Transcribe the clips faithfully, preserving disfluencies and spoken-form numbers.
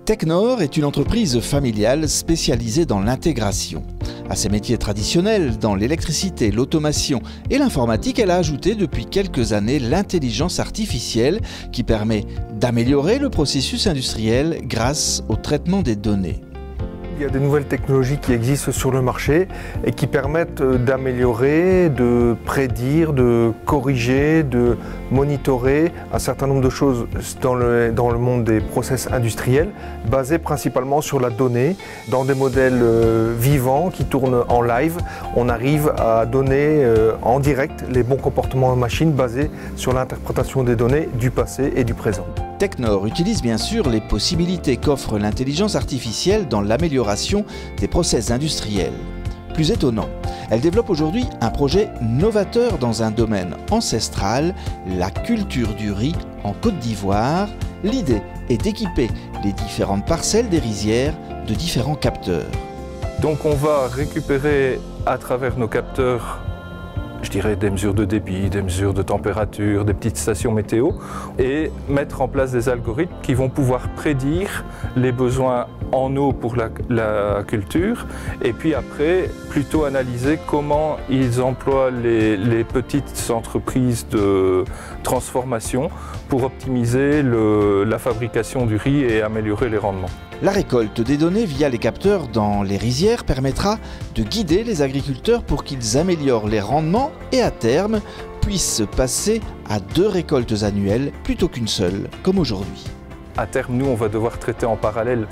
Technor est une entreprise familiale spécialisée dans l'intégration. À ses métiers traditionnels, dans l'électricité, l'automation et l'informatique, elle a ajouté depuis quelques années l'intelligence artificielle qui permet d'améliorer le processus industriel grâce au traitement des données. Il y a des nouvelles technologies qui existent sur le marché et qui permettent d'améliorer, de prédire, de corriger, de monitorer un certain nombre de choses dans le, dans le monde des process industriels, basés principalement sur la donnée. Dans des modèles vivants qui tournent en live, on arrive à donner en direct les bons comportements en machine basés sur l'interprétation des données du passé et du présent. Technor utilise bien sûr les possibilités qu'offre l'intelligence artificielle dans l'amélioration des process industriels. Plus étonnant, elle développe aujourd'hui un projet novateur dans un domaine ancestral, la culture du riz en Côte d'Ivoire. L'idée est d'équiper les différentes parcelles des rizières de différents capteurs. Donc on va récupérer à travers nos capteurs, je dirais des mesures de débit, des mesures de température, des petites stations météo et mettre en place des algorithmes qui vont pouvoir prédire les besoins en eau pour la, la culture et puis après plutôt analyser comment ils emploient les, les petites entreprises de transformation pour optimiser le, la fabrication du riz et améliorer les rendements. La récolte des données via les capteurs dans les rizières permettra de guider les agriculteurs pour qu'ils améliorent les rendements et à terme puissent passer à deux récoltes annuelles plutôt qu'une seule, comme aujourd'hui. À terme, nous, on va devoir traiter en parallèle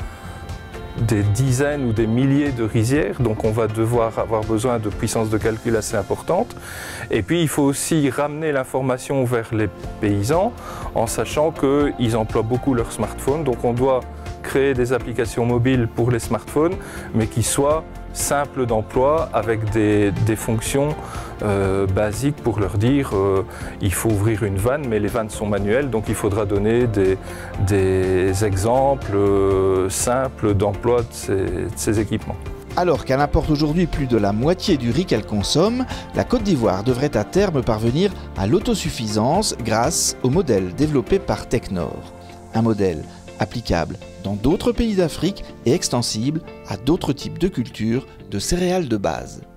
des dizaines ou des milliers de rizières, donc on va devoir avoir besoin de puissance de calcul assez importante. Et puis il faut aussi ramener l'information vers les paysans en sachant qu'ils emploient beaucoup leur smartphone, donc on doit créer des applications mobiles pour les smartphones, mais qui soient simples d'emploi avec des, des fonctions euh, basiques pour leur dire euh, il faut ouvrir une vanne, mais les vannes sont manuelles, donc il faudra donner des, des exemples euh, simples d'emploi de ces, de ces équipements. Alors qu'elle importe aujourd'hui plus de la moitié du riz qu'elle consomme, la Côte d'Ivoire devrait à terme parvenir à l'autosuffisance grâce au modèle développé par Technor. Un modèle applicable dans d'autres pays d'Afrique et extensible à d'autres types de cultures de céréales de base.